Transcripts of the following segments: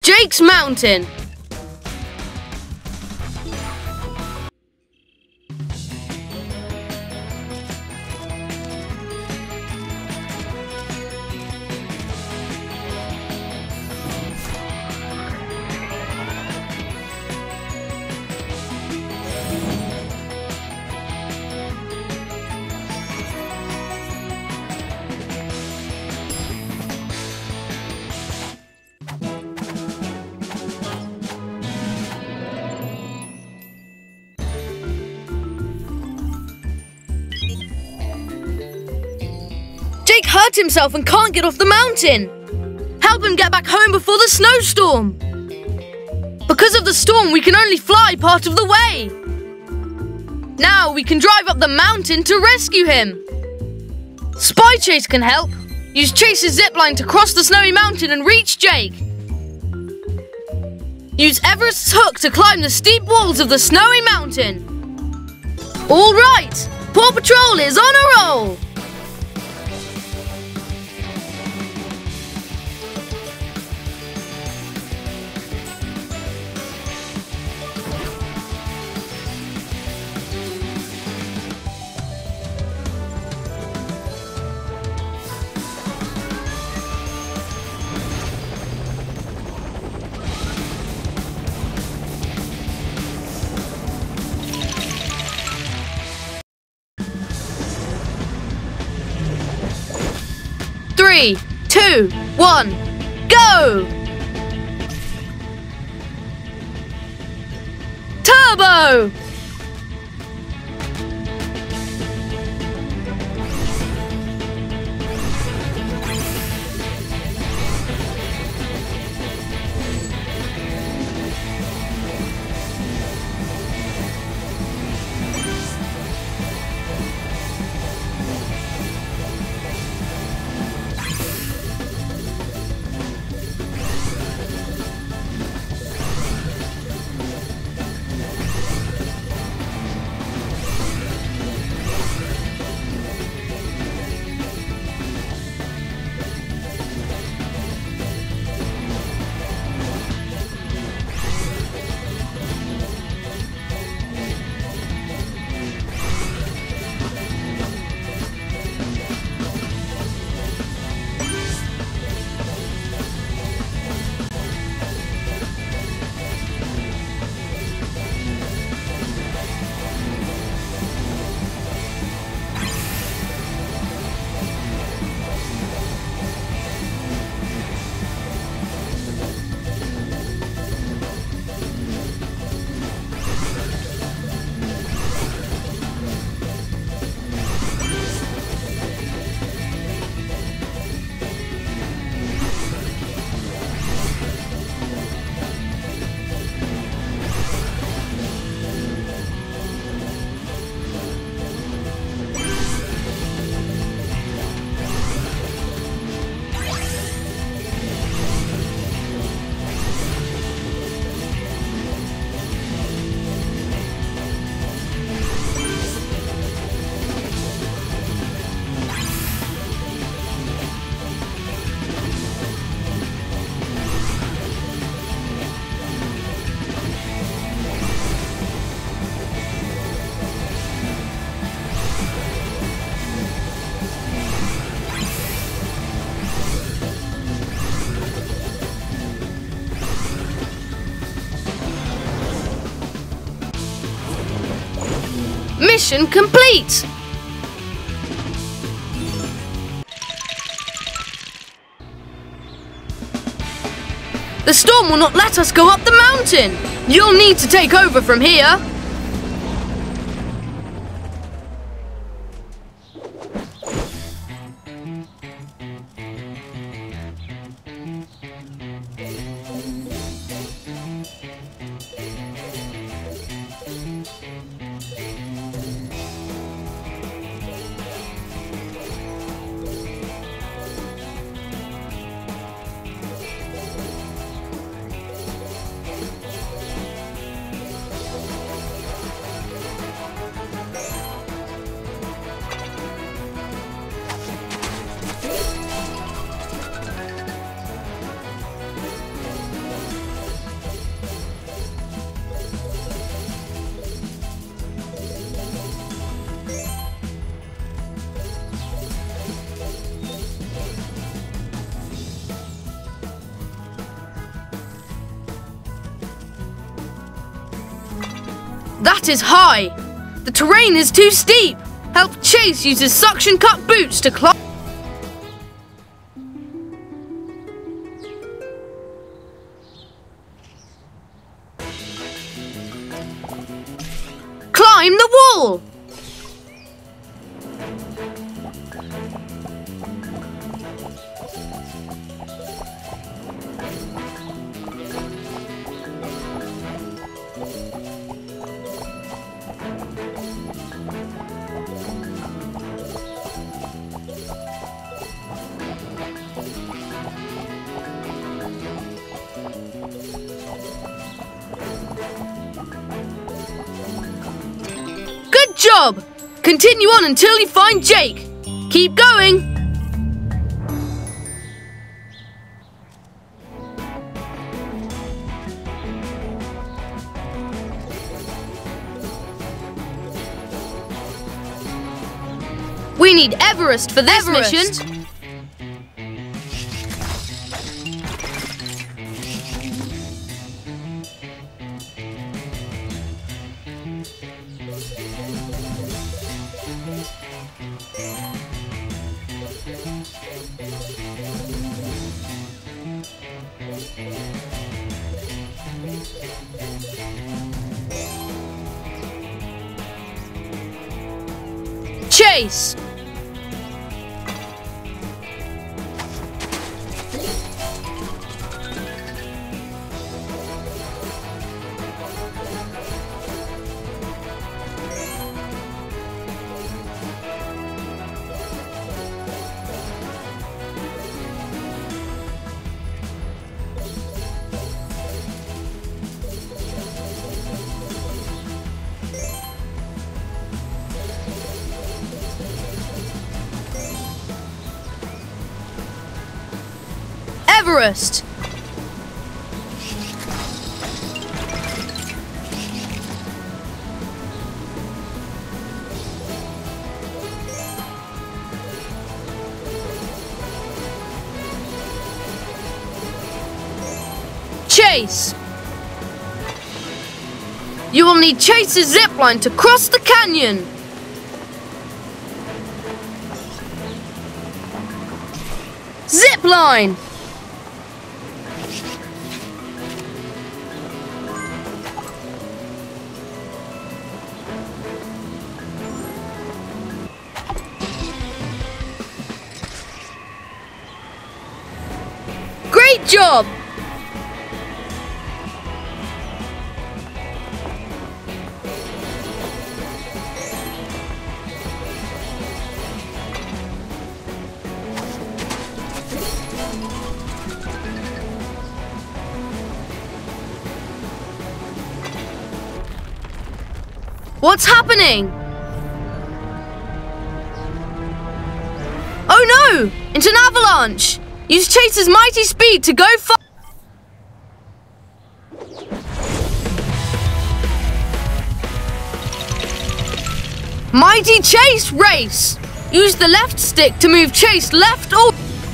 Jake's mountain. Jake hurt himself and can't get off the mountain. Help him get back home before the snowstorm. Because of the storm, we can only fly part of the way. Now we can drive up the mountain to rescue him. Spy Chase can help. Use Chase's zipline to cross the snowy mountain and reach Jake. Use Everest's hook to climb the steep walls of the snowy mountain. All right, Paw Patrol is on a roll. Three, 2, 1, go! Turbo! Mission complete! The storm will not let us go up the mountain! You'll need to take over from here! That is high. The terrain is too steep. Help Chase use his suction cup boots to climb. Climb the wall. Good job! Continue on until you find Jake. Keep going. We need Everest for this mission. Chase! Everest! Chase! You will need Chase's zipline to cross the canyon. Zipline! Great job! What's happening? Oh no! It's an avalanche! Use Chase's mighty speed to go far. Mighty Chase race! Use the left stick to move Chase left or...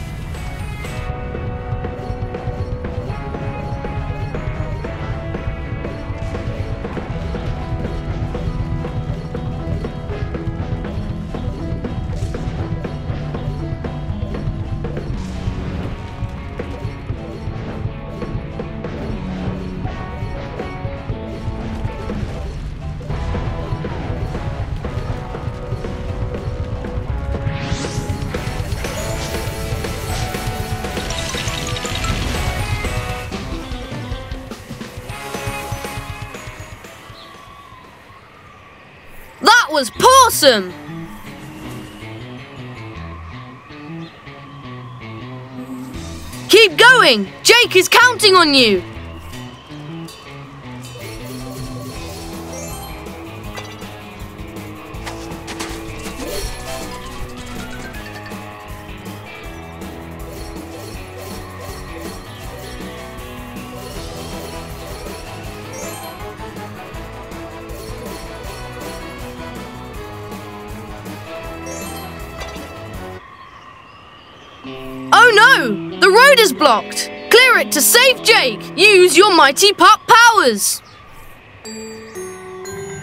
That was PAWsome! Keep going! Jake is counting on you! Oh no! The road is blocked! Clear it to save Jake! Use your mighty pup powers!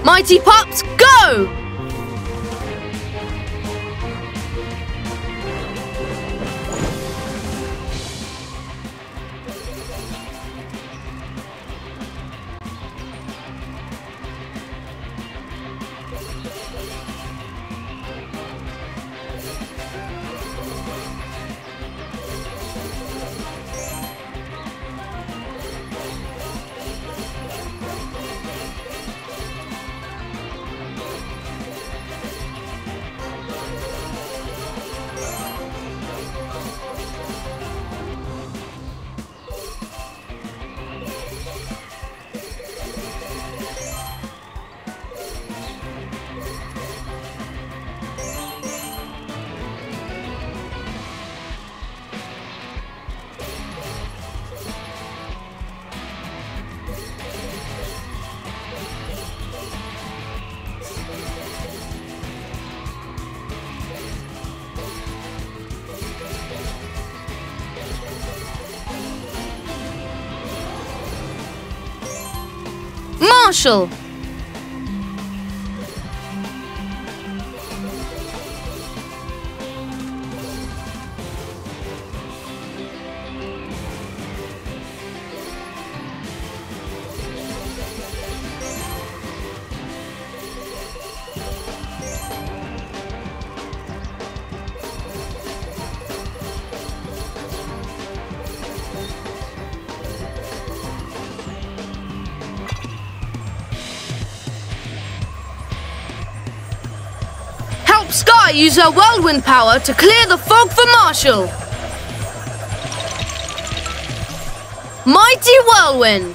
Mighty Pups, go! Marshall. Skye use her whirlwind power to clear the fog for Marshall. Mighty Whirlwind.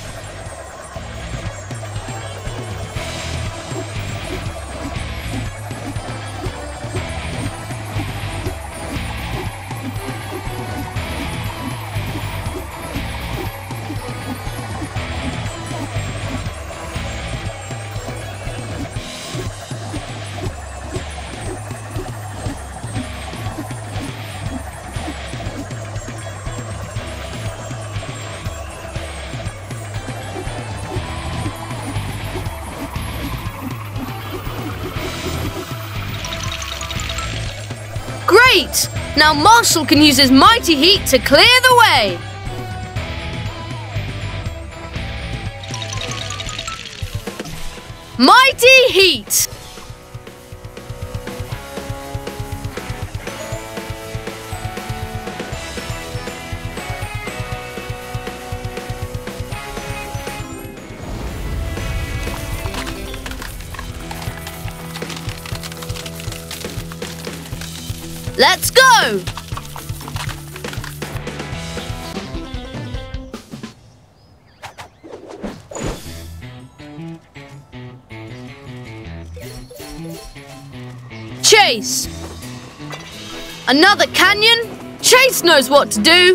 Great! Now Marshall can use his mighty heat to clear the way. Mighty heat! Let's go! Chase! Another canyon? Chase knows what to do!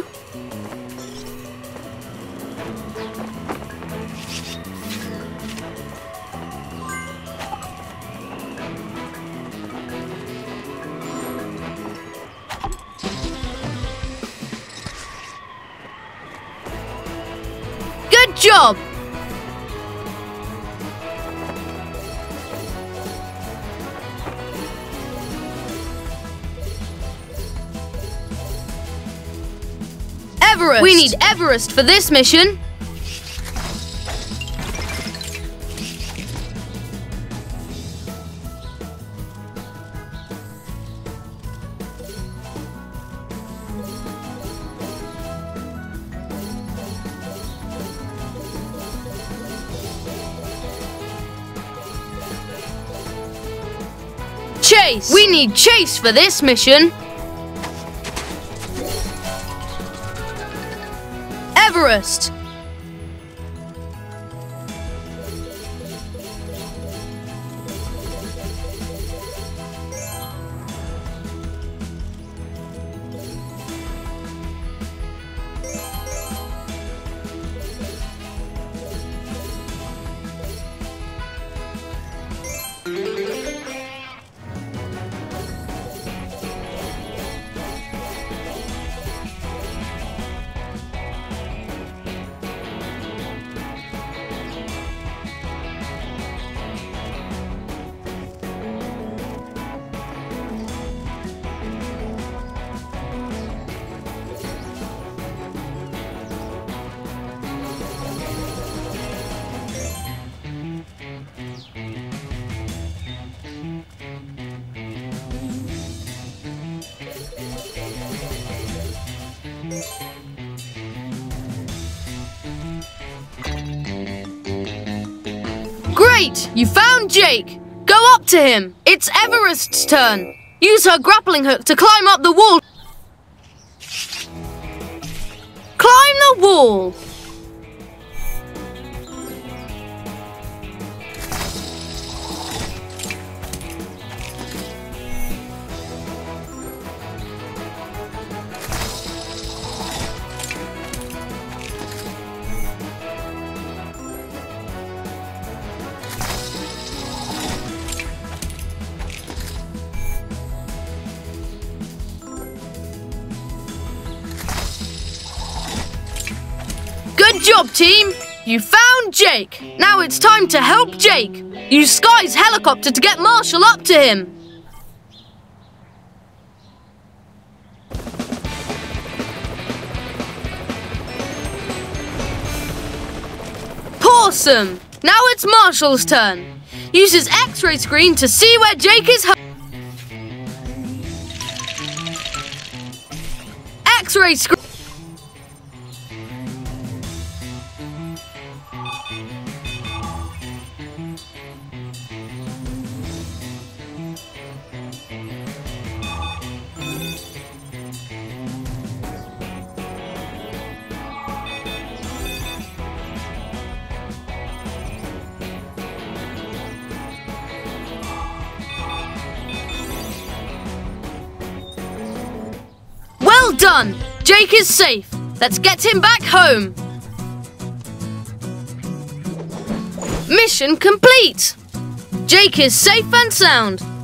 Good job! Everest! We need Everest for this mission. Chase! We need Chase for this mission. Everest! Great! You found Jake! Go up to him! It's Everest's turn! Use her grappling hook to climb up the wall! Climb the wall! Good job, team! You found Jake! Now it's time to help Jake! Use Skye's helicopter to get Marshall up to him! PAWsome! Now it's Marshall's turn! Use his X-ray screen to see where Jake is X-ray screen! Well done! Jake is safe. Let's get him back home. Mission complete! Jake is safe and sound.